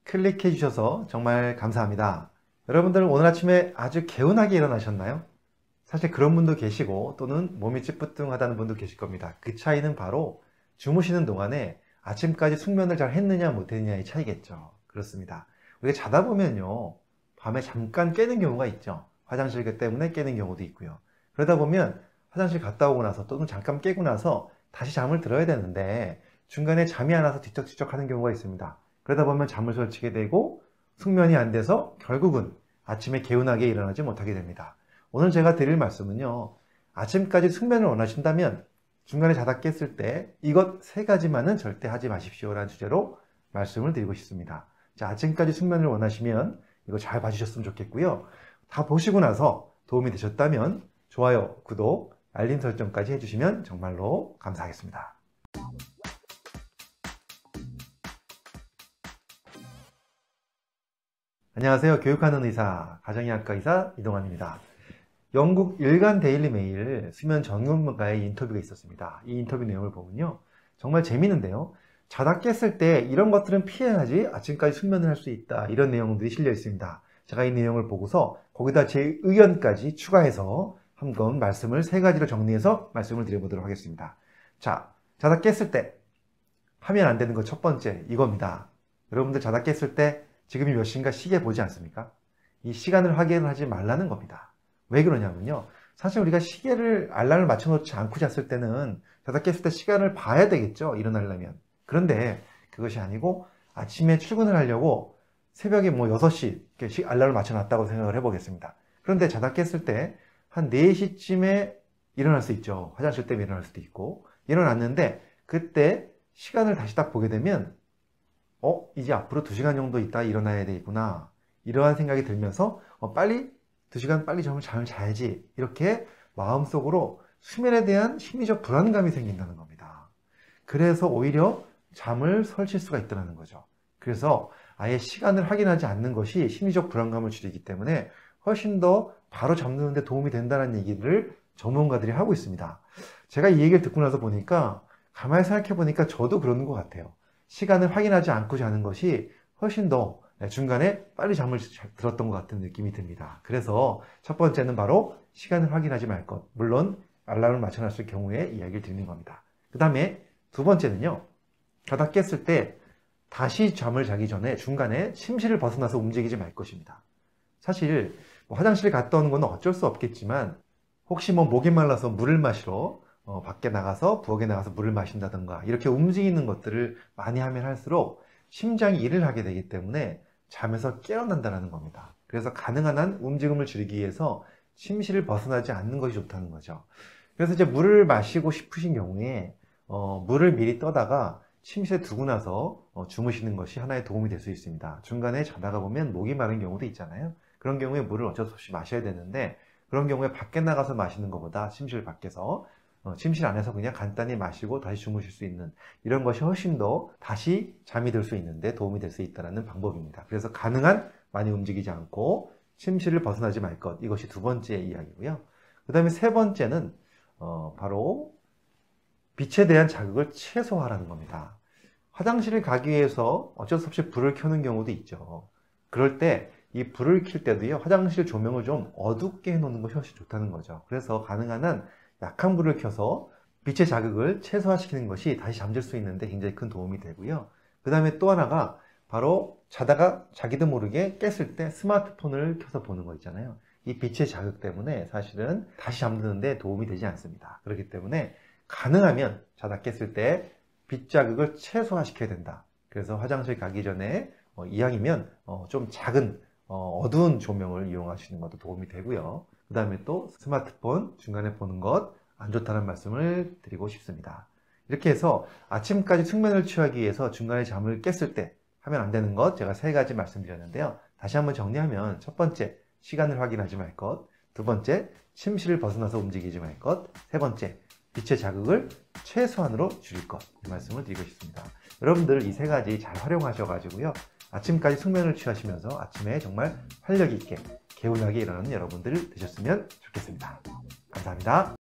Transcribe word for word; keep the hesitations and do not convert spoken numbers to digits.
클릭해 주셔서 정말 감사합니다. 여러분들 오늘 아침에 아주 개운하게 일어나셨나요? 사실 그런 분도 계시고 또는 몸이 찌뿌둥하다는 분도 계실 겁니다. 그 차이는 바로 주무시는 동안에 아침까지 숙면을 잘 했느냐 못했느냐의 차이겠죠. 그렇습니다. 우리가 자다 보면요, 밤에 잠깐 깨는 경우가 있죠. 화장실 때문에 깨는 경우도 있고요. 그러다 보면 화장실 갔다 오고 나서 또는 잠깐 깨고 나서 다시 잠을 들어야 되는데 중간에 잠이 안 와서 뒤척뒤척 하는 경우가 있습니다. 그러다 보면 잠을 설치게 되고 숙면이 안 돼서 결국은 아침에 개운하게 일어나지 못하게 됩니다. 오늘 제가 드릴 말씀은요, 아침까지 숙면을 원하신다면 중간에 자다 깼을 때 이것 세 가지만은 절대 하지 마십시오 라는 주제로 말씀을 드리고 싶습니다. 자, 아침까지 숙면을 원하시면 이거 잘 봐주셨으면 좋겠고요. 다 보시고 나서 도움이 되셨다면 좋아요, 구독, 알림 설정까지 해주시면 정말로 감사하겠습니다. 안녕하세요. 교육하는 의사, 가정의학과 의사 이동환입니다. 영국 일간 데일리 메일 수면 전문가의 인터뷰가 있었습니다. 이 인터뷰 내용을 보면요, 정말 재미있는데요. 자다 깼을 때 이런 것들은 피해야지 아침까지 숙면을 할 수 있다, 이런 내용들이 실려 있습니다. 제가 이 내용을 보고서 거기다 제 의견까지 추가해서 한번 말씀을 세 가지로 정리해서 말씀을 드려보도록 하겠습니다. 자, 자다 깼을 때 하면 안 되는 거 첫 번째 이겁니다. 여러분들 자다 깼을 때 지금이 몇 시인가 시계 보지 않습니까? 이 시간을 확인하지 말라는 겁니다. 왜 그러냐면요, 사실 우리가 시계를 알람을 맞춰놓지 않고 잤을 때는 자다 깼을 때 시간을 봐야 되겠죠, 일어나려면. 그런데 그것이 아니고 아침에 출근을 하려고 새벽에 뭐 여섯 시 알람을 맞춰놨다고 생각을 해보겠습니다. 그런데 자다 깼을 때 한 네 시쯤에 일어날 수 있죠. 화장실 때문에 일어날 수도 있고. 일어났는데 그때 시간을 다시 딱 보게 되면 어? 이제 앞으로 두 시간 정도 있다 일어나야 되겠구나, 이러한 생각이 들면서 어, 빨리 두 시간 빨리 잠을 잘 자야지, 이렇게 마음속으로 수면에 대한 심리적 불안감이 생긴다는 겁니다. 그래서 오히려 잠을 설칠 수가 있다는 거죠. 그래서 아예 시간을 확인하지 않는 것이 심리적 불안감을 줄이기 때문에 훨씬 더 바로 잠드는데 도움이 된다는 얘기를 전문가들이 하고 있습니다. 제가 이 얘기를 듣고 나서 보니까 가만히 생각해 보니까 저도 그러는 것 같아요. 시간을 확인하지 않고 자는 것이 훨씬 더 중간에 빨리 잠을 들었던 것 같은 느낌이 듭니다. 그래서 첫 번째는 바로 시간을 확인하지 말 것, 물론 알람을 맞춰놨을 경우에 이야기를 드리는 겁니다. 그 다음에 두 번째는요, 자다 깼을 때 다시 잠을 자기 전에 중간에 침실을 벗어나서 움직이지 말 것입니다. 사실 뭐 화장실 갔다 오는 건 어쩔 수 없겠지만 혹시 뭐 목이 말라서 물을 마시러 어, 밖에 나가서 부엌에 나가서 물을 마신다든가 이렇게 움직이는 것들을 많이 하면 할수록 심장이 일을 하게 되기 때문에 잠에서 깨어난다는 겁니다. 그래서 가능한 한 움직임을 줄이기 위해서 침실을 벗어나지 않는 것이 좋다는 거죠. 그래서 이제 물을 마시고 싶으신 경우에 어, 물을 미리 떠다가 침실에 두고 나서 어, 주무시는 것이 하나의 도움이 될 수 있습니다. 중간에 자다가 보면 목이 마른 경우도 있잖아요. 그런 경우에 물을 어쩔 수 없이 마셔야 되는데 그런 경우에 밖에 나가서 마시는 것보다 침실 밖에서 어, 침실 안에서 그냥 간단히 마시고 다시 주무실 수 있는 이런 것이 훨씬 더 다시 잠이 들 수 있는데 도움이 될 수 있다는 방법입니다. 그래서 가능한 많이 움직이지 않고 침실을 벗어나지 말 것, 이것이 두 번째 이야기고요. 그 다음에 세 번째는 어, 바로 빛에 대한 자극을 최소화하라는 겁니다. 화장실을 가기 위해서 어쩔 수 없이 불을 켜는 경우도 있죠. 그럴 때 이 불을 켤 때도요, 화장실 조명을 좀 어둡게 해놓는 것이 훨씬 좋다는 거죠. 그래서 가능한 한 약한 불을 켜서 빛의 자극을 최소화시키는 것이 다시 잠들 수 있는데 굉장히 큰 도움이 되고요. 그 다음에 또 하나가 바로 자다가 자기도 모르게 깼을 때 스마트폰을 켜서 보는 거 있잖아요. 이 빛의 자극 때문에 사실은 다시 잠드는데 도움이 되지 않습니다. 그렇기 때문에 가능하면 자다 깼을 때 빛 자극을 최소화시켜야 된다. 그래서 화장실 가기 전에 어, 이왕이면 어, 좀 작은 어, 어두운 조명을 이용하시는 것도 도움이 되고요. 그 다음에 또 스마트폰 중간에 보는 것 안 좋다는 말씀을 드리고 싶습니다. 이렇게 해서 아침까지 숙면을 취하기 위해서 중간에 잠을 깼을 때 하면 안 되는 것 제가 세 가지 말씀드렸는데요. 다시 한번 정리하면 첫 번째, 시간을 확인하지 말 것. 두 번째, 침실을 벗어나서 움직이지 말 것. 세 번째, 빛의 자극을 최소한으로 줄일 것. 이 말씀을 드리고 싶습니다. 여러분들 이 세 가지 잘 활용하셔가지고요, 아침까지 숙면을 취하시면서 아침에 정말 활력 있게 개운하게 일어나는 여러분들 되셨으면 좋겠습니다. 감사합니다.